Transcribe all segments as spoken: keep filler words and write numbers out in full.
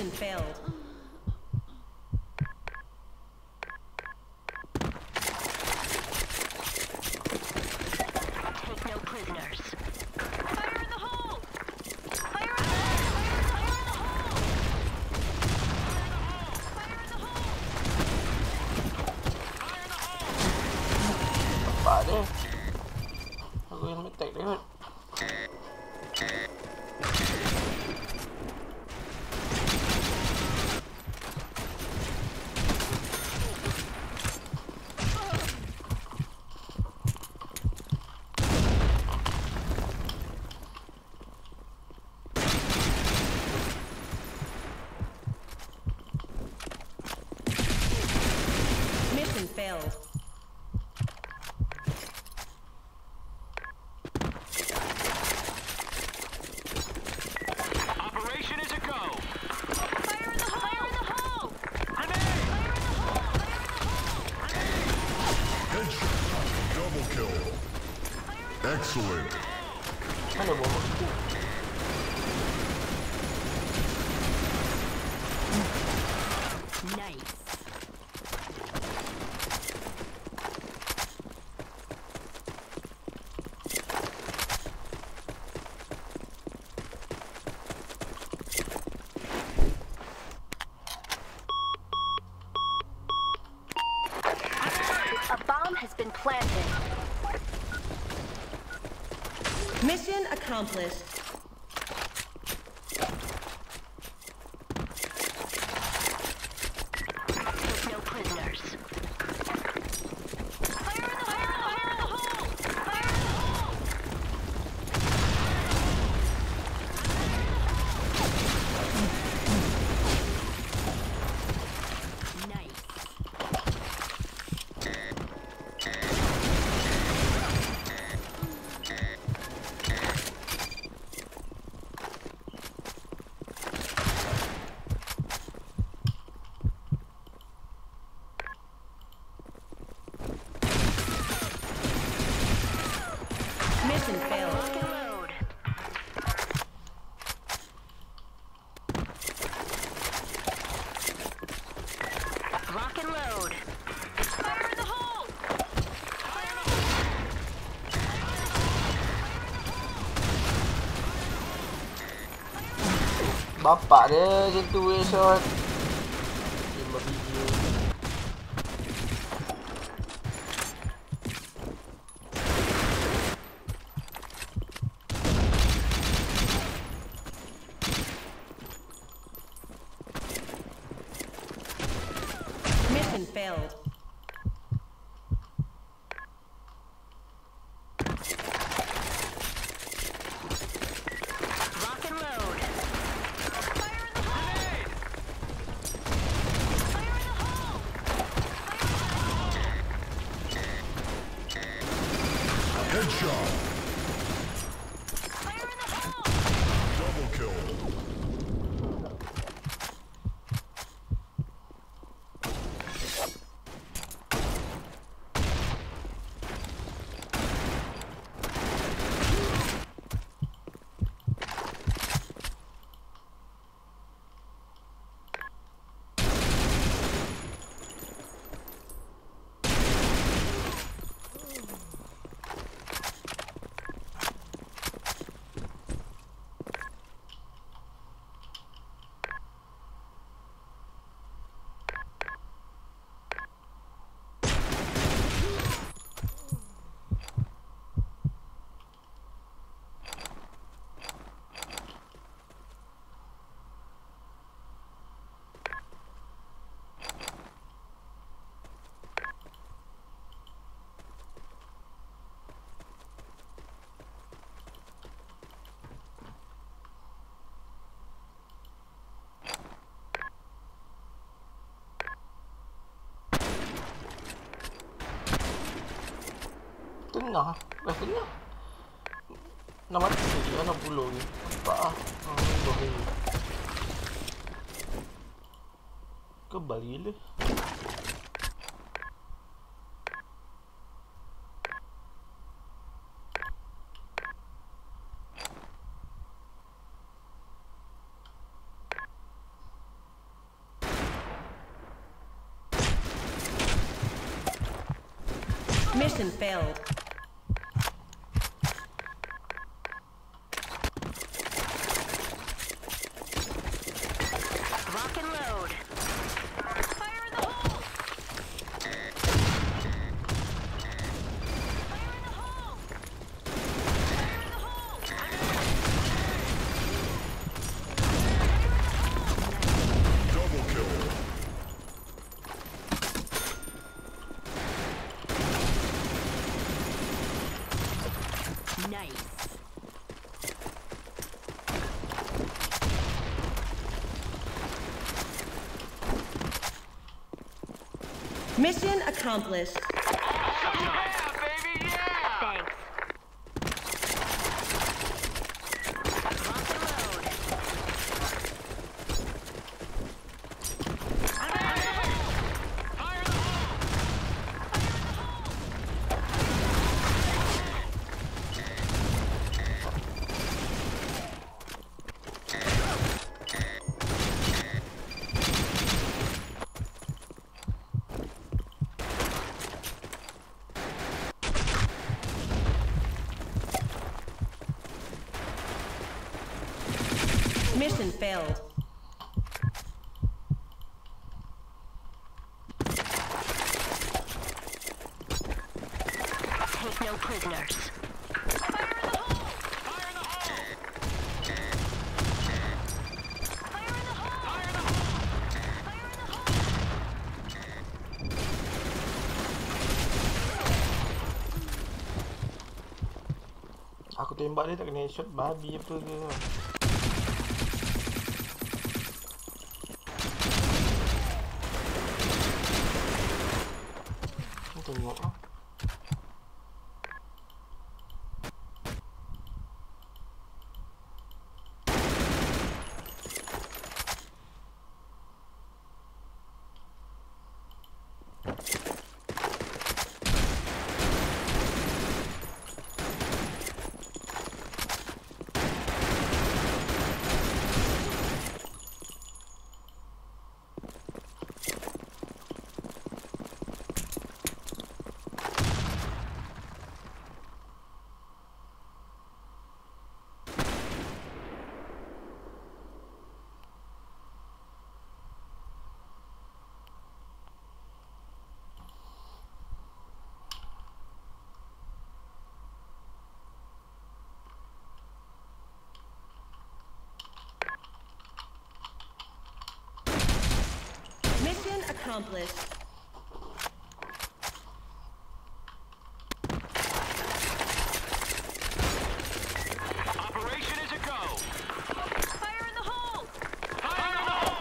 Mission failed. Take no prisoners. Fire in the hole! Fire in the hole! Fire in the hole! Fire in the hole! Apa dia? Aku yang attack dia kot. Failed. Operation is a go. Fire in the hole! Fire in the hole! Grenade! Fire in the hole! Fire in the hole! Headshot. Double kill. Excellent. Mana bom aku? Nice. A bomb has been planted. Mission accomplished. Take no prisoners. Fire in the hole! Fire in the hole! Fire in the hole! Nice. Mission failed. Lock and load. Lock and load. Fire in the hole! Fire in the hole! Bapak dia macam tu headshot. Lima biji. Mission failed. Lock and load. Fire in the hole! Fire in the hole! Headshot. Fire in the hole! Double kill. Tengah. Dah tengah. Nak mati dia, nak puluh ni. Nampak ah. Ha, bahaya. Kebal gila. Mission failed. Lock and load. Fire in the hole! Fire in the hole! Fire in the hole! Double kill. Nice. Mission accomplished. Yeah, baby, yeah! Thanks. Lock and load. Fire in the hole! Fire in the hole! Mission failed. Take no prisoners. Fire in the hole! Fire in the hole! Fire in the hole! Fire in the hole! Fire in the hole! Aku tembak dia tak kena headshot, babi apa ke. Ni tengok lah. Mission accomplished. Operation is a go! Fire in the hole! Fire in the hole!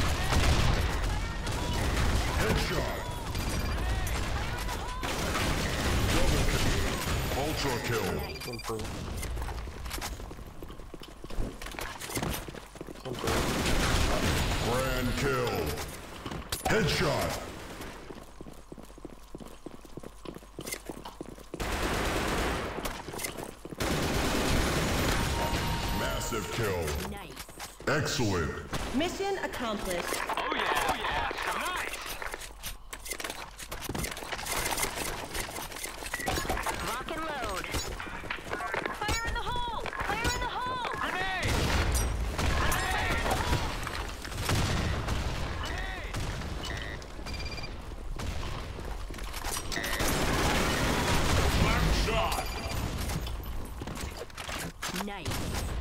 Headshot. Double kill. Ultra kill. Simple. Simple. Grand kill. Headshot. Massive kill. Nice. Excellent. Mission accomplished. Oh yeah, oh yeah! Nice! Lock and load. Fire in the hole! Fire in the hole! Grenade! Black shot! Nice.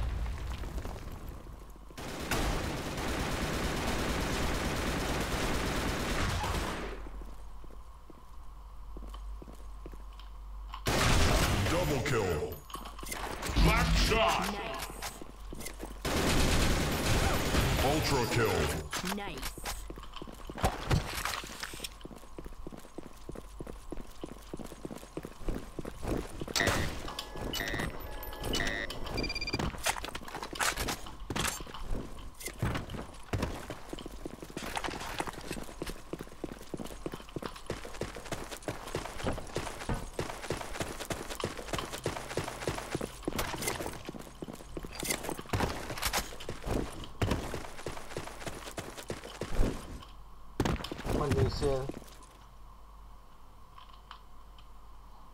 Double kill. Black shot! Ultra kill. Nice. Mana sel?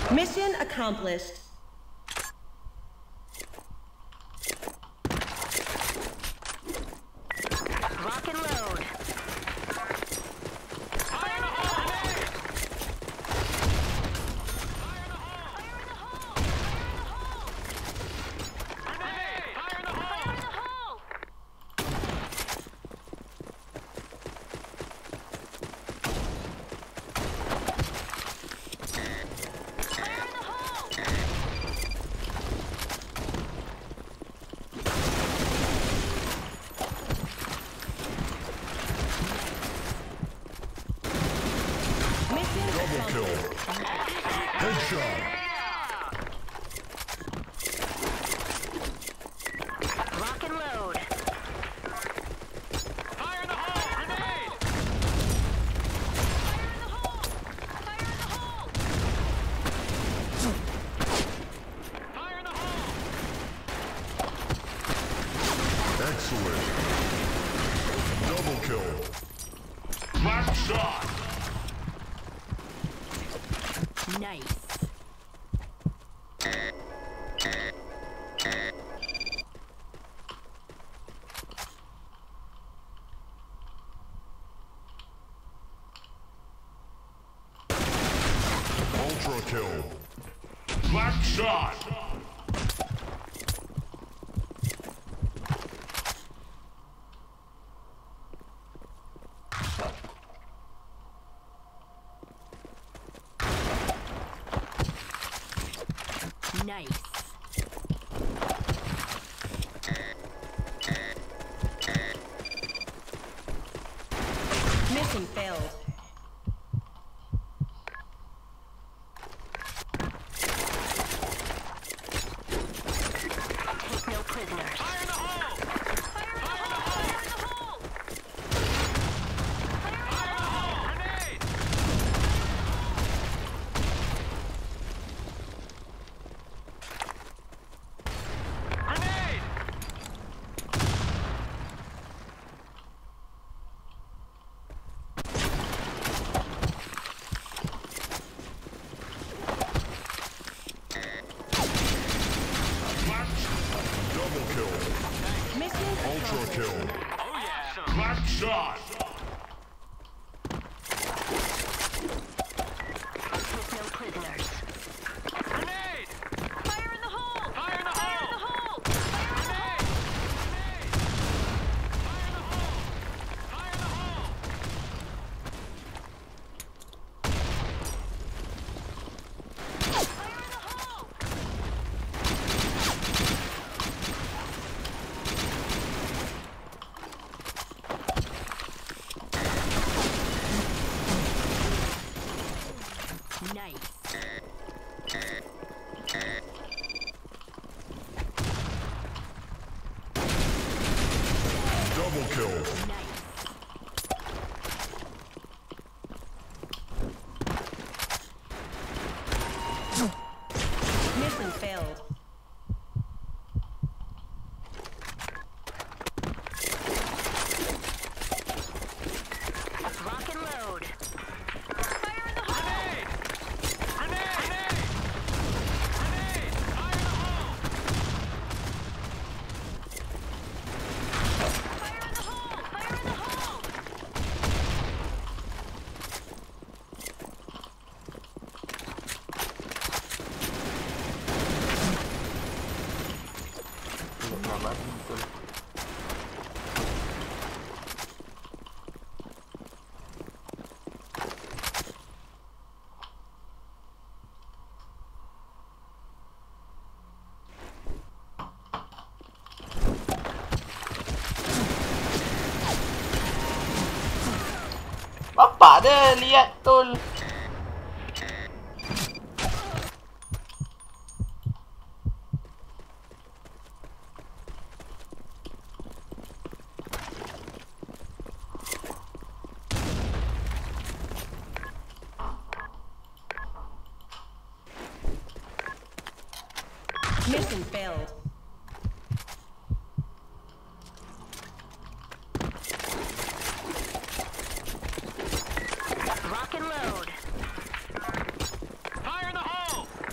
Mission accomplished. Lock and load. Fire in the hole! Grenade! Fire in the hole! Fire in the hole! Fire in the hole! Mission Double kill. accomplished. Headshot. Lock and load. Fire in the hole! Grenade! Fire in the hole! Fire in the hole! Fire in the hole! Excellent. Double kill. Black shot! Nice. Ultra kill. Black shot! Nice. Mission failed. Take no prisoners. Fire in the hole! Fire in the hole! Fire in the hole! Fire in the hole! Grenade! Grenade! Black Double kill. Mission Ultra accomplished. kill. Oh yeah! Black shot! Take no prisoners. Grenade! Fire in the hole! Fire in the Fire in the hole! hole! Fire in the hole! Fire in the hole! Fire in the hole! Fire in the hole! Nice. Double kill. Nice. Mission failed. Lock and load. Fire in the hole! Grenade! Grenade! Grenade! Fire in the hole! Fire in the hole! Fire in the hole! Tidak nama betul. Bapak dia lihat tol. Mission failed. Lock and load. Fire in the hole!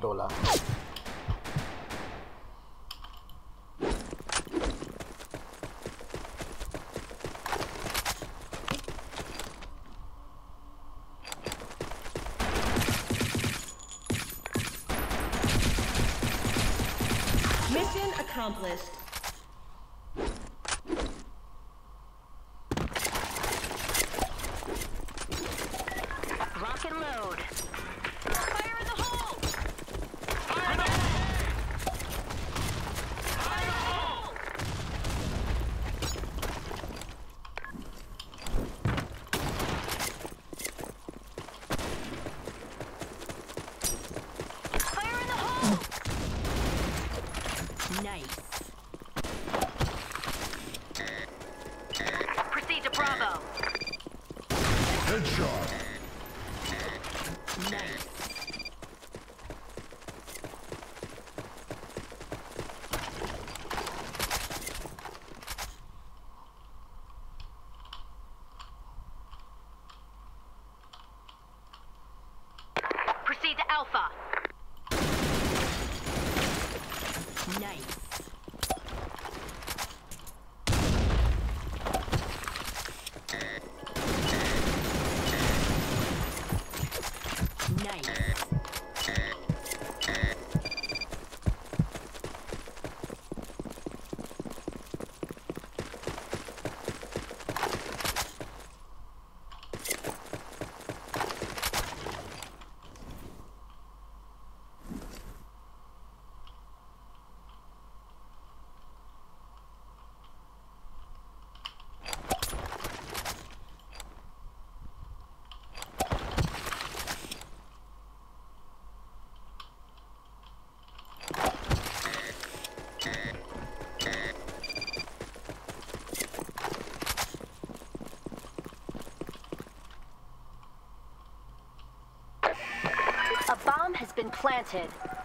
window lah. Mission accomplished. Lock and load. Fire in the hole! Fire in the hole! Fire in the hole! Fire in the hole! Nice. Proceed to Bravo. Headshot. Nice. Proceed to Alpha. Nice. Nice. A bomb has been planted.